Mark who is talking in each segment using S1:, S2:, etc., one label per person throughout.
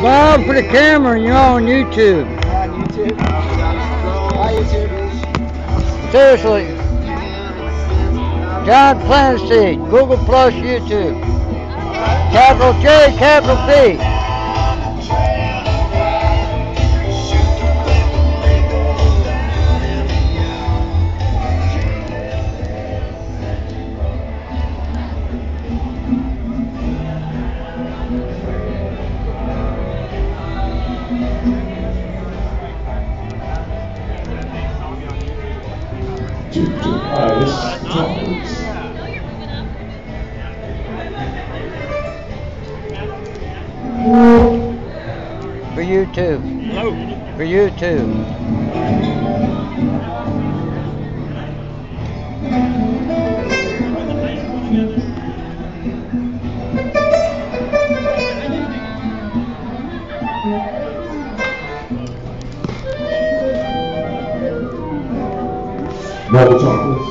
S1: Bob for the camera and you're on YouTube.
S2: On YouTube. Hi, YouTube.
S1: Seriously. John Clancy, Google Plus YouTube. Capital J, capital P. For you too. Hello. For you too.
S3: Double chocolates.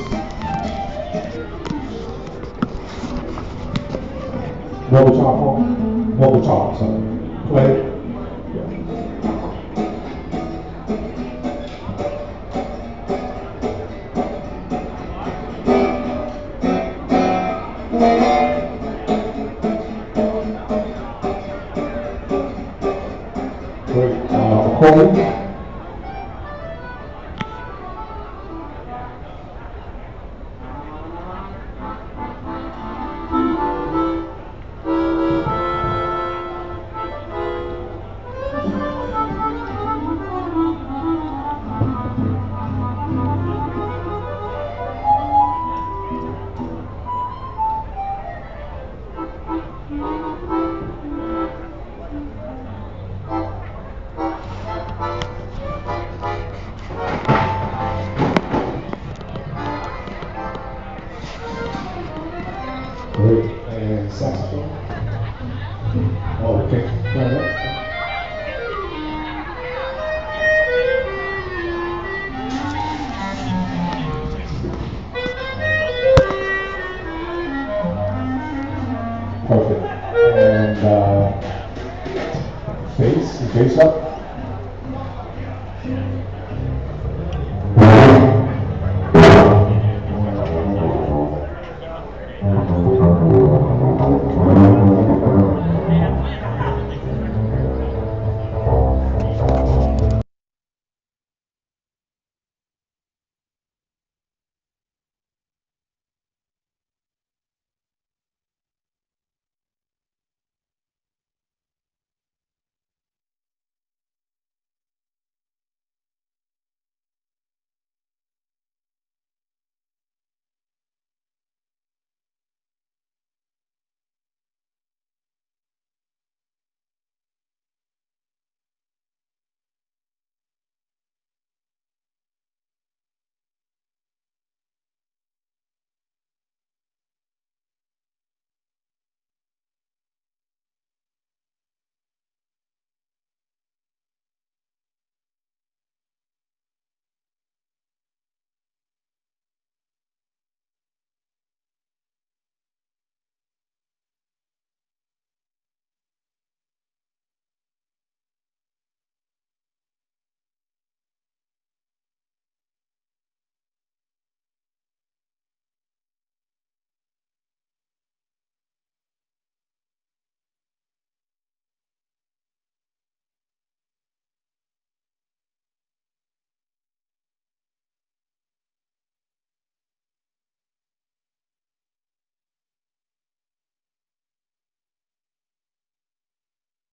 S3: Double chocolate. Double chocolate, sorry. Play. Great. Recording. Great. And saxophone. Oh, okay. Perfect. And bass up.